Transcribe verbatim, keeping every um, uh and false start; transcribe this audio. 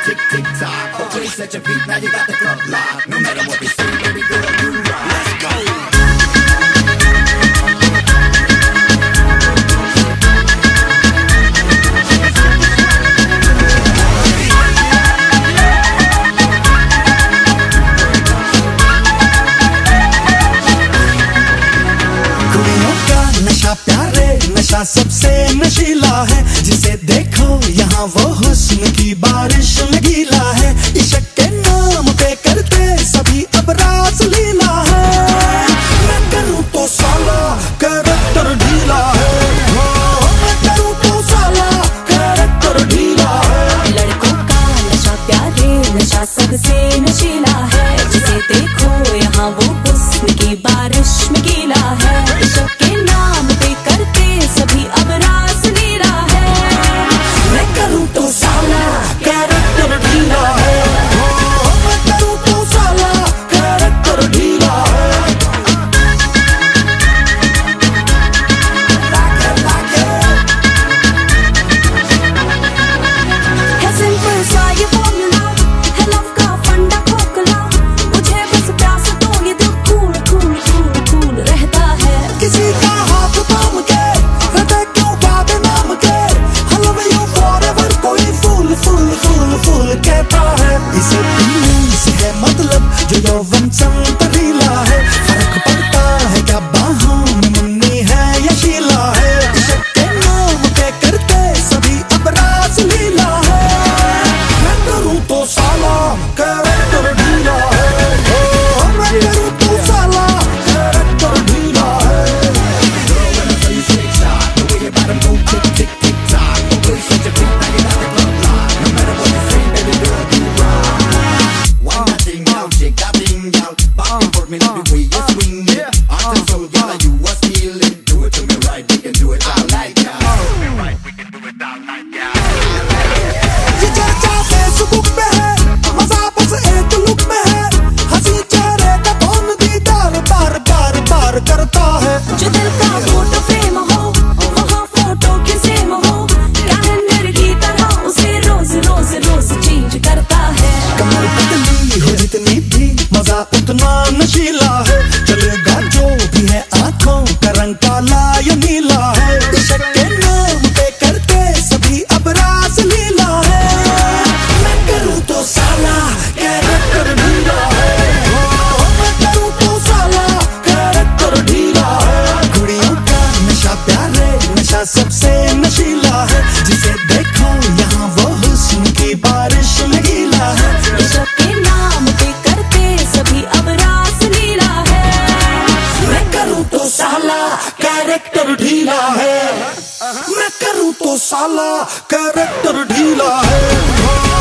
tick tick tock. Okay, set your feet, now you got the club locked. No matter what we say, baby girl, you rock. Let's go. नशा प्यारे नशा सबसे नशीला है, जिसे देखो यहाँ वो हुस्न की बारिश में गीला है। इश्क के नाम पे करते सभी अब रास लीला है। मैं करूँ तो साला कैरेक्टर ढीला है, मैं करूँ तो साला कैरेक्टर ढीला है। लड़कों का नशा प्यारे नशा सबसे नशीला है, जिसे देखो यहाँ वो हुस्न की बारिश में गीला है। इश्क के नाम पे करते सभी अब रास लीला है। मैं करूँ तो साला कैरेक्टर ढीला है, मैं करूँ तो साला कैरेक्टर ढीला है। है सिंपल सा ये फॉर्मूला, है लव का फंडा खोखला। मुझे बस प्यास तो ये दिल कूल कूल कूल कूल रहता है। किसी का हाथ थाम के हृदय क्यों बाबे नाम के, I love you forever कोई फूल फूल फूल फूल कहता है। इसे पीने से है मतलब जो यौवन संतरीला है, फर्क पड़ता है क्या बाहों में मुन्नी है या शीला है। इश्क के नाम पे करते सभी अब रास लीला है। मैं करूँ तो साला कैरेक्टर ढीला है, मैं करूँ तो साला कैरेक्टर ढीला है। ये चर्चा फेसबुक पे है, मजा बस एक लुक में है। हंसी चेहरे का कौन दीदार बार बार बार करता है। जो दिल का फोटो फ्रेम हो वहाँ फोटो की सेम हो, कैलेंडर की तरह उसे रोज रोज रोज चेंज करता है। कमर पतली हो जितनी भी मजा उतना नशीला है, चलेगा जो भी है आंखों का रंग काला या नीला है। इश्क के नाम पे करते सभी अब रास लीला है। मैं करूँ तो साला कैरेक्टर ढीला है, मैं करूँ तो साला कैरेक्टर ढीला है। कुड़ियों का नशा प्यारे नशा सबसे नशीला है, जिसे देखो यहाँ वो हुस्न की बारिश में गीला है। इश्क के नाम पे करते सभी अब रास लीला है। मैं करूँ तो साला कैरेक्टर ढीला है, मैं करूँ तो साला कैरेक्टर ढीला है।